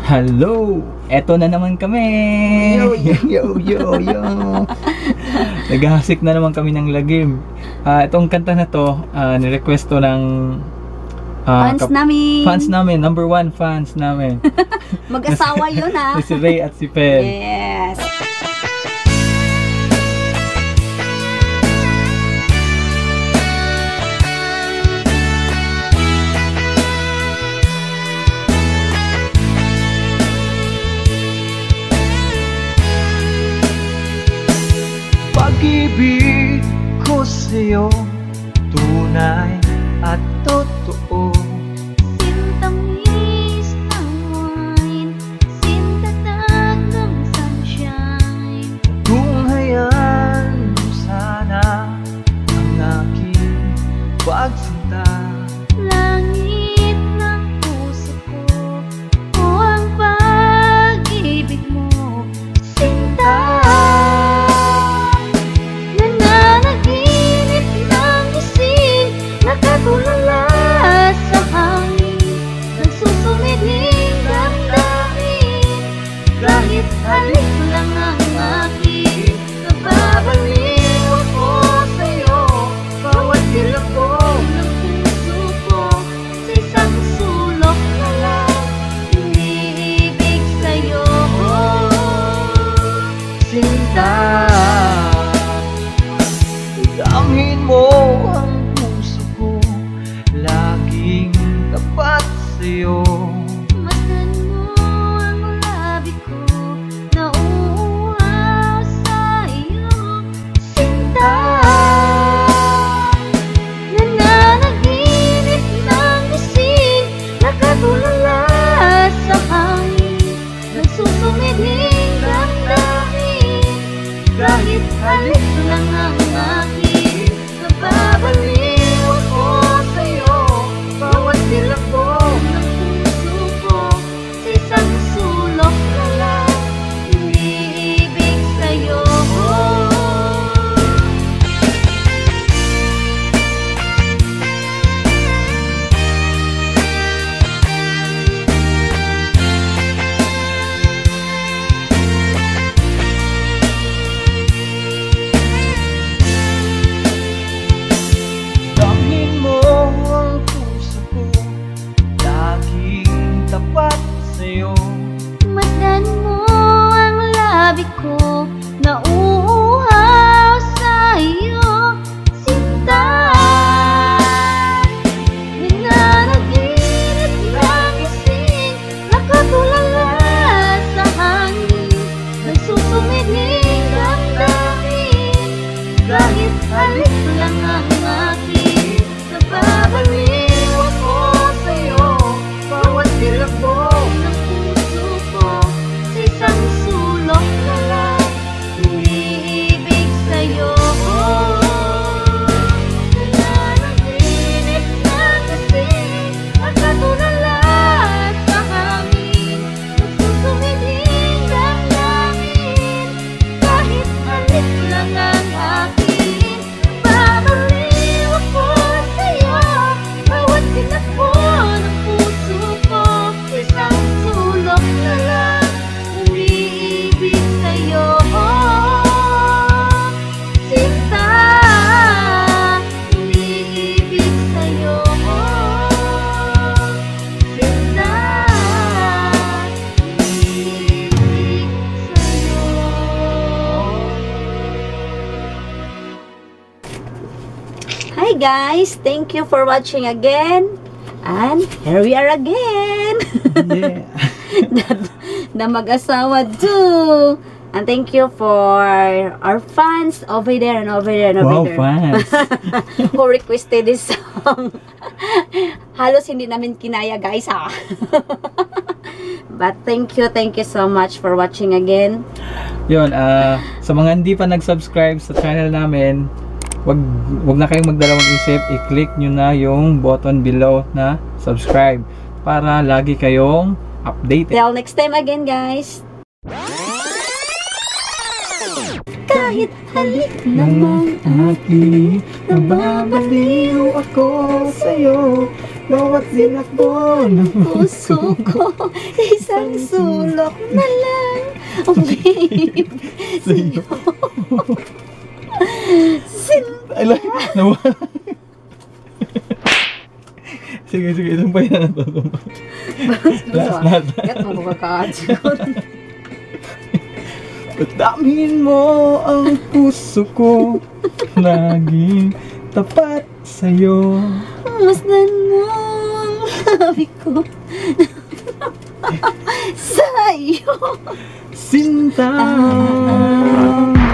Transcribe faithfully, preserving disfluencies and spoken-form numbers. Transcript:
Hello! Eto na naman kami! Yo, yo, yo, yo, yo. Naghahasik na naman kami ng lagim. Ah, itong kanta na to, uh, nirequest to ng uh, Fans namin. Fans namin, number one fans namin. Mag-asawa yun ah. Si Ray at si Pel. Yes. Pag-ibig ko sa'yo, tunay at totoo. Sintamis ng wine, sintatag ng sunshine. Kung hayaan mo sana ang aking pagsinta. Langit ng puso ko, o ang pag-ibig mo, sinta. Nananaginip ng gising, nakatulala sa hangin, nagsusumiding damdamin. Kahit halik lang ang aking, nababaliw ako sa'yo. Bawat kilabog ng puso ko, sa isang sulok na lang, iniibig sa'yo. Sinta, damhin mo ang puso ko, laging tapat sa'yo. Masdan mo ang labi ko, nauuhaw sa iyo. Sinta, nananaginip ng gising, nakatulala sa hangin, nagsusumiding damdamin. Kahit halik lang ang aking, nababaliw ako sa'yo. Bawat silabog ng puso ko, sa isang sulok na lang, iniibig sa'yo. Damhin mo ang puso ko, laging tapat sa'yo. Masdan mo ang labi ko, nauuhaw sa iyo. Sinta, nananaginip ng gising, nakatulala sa hangin, nagsusumiding damdamin. Kahit halik lang ang aking, nababaliw ako sa'yo. Bawat silabog ng puso ko, sa isang sulok na lang, iniibig sa'yo. Nananaginip ng gising, nakatulala sa hangin, nagsusumiding damdamin. Kahit halik lang ang aking, babaliw ako sa'yo. Bawat sinakbo ng puso ko, isang sulok na lang, umiibig sa'yo. Sinta, umiibig sa'yo. Sinta, umiibig sa'yo. Hi guys, thank you for watching again. And here we are again. Yeah. Na mag-asawa too. And thank you for our fans over there and over there and Wow, over there. fans. Who requested this song. Halos hindi namin kinaya guys ha. But thank you, thank you so much for watching again. Yun, ah, sa mga hindi pa nag-subscribe sa channel namin, wag wag na kayong magdalawang isip, i-click nyo na yung button below na subscribe para lagi kayong updated. Till next time again guys. Kahit halik Ng naman aking, nababaliw ako sa'yo. Bawat sinakbo ng Puso ko, isang sulok na lang. Oh, babe. sa'yo. Sin Ay, lang, nawala. Sige, sige, tumpay na na to. Tumpay. Last, last. Gat mo makakaadyo. Pagdamin mo ang puso ko, laging tapat sa'yo. Masdan mo ang labi ko. Sa'yo. Sinta. Ah, ah, ah.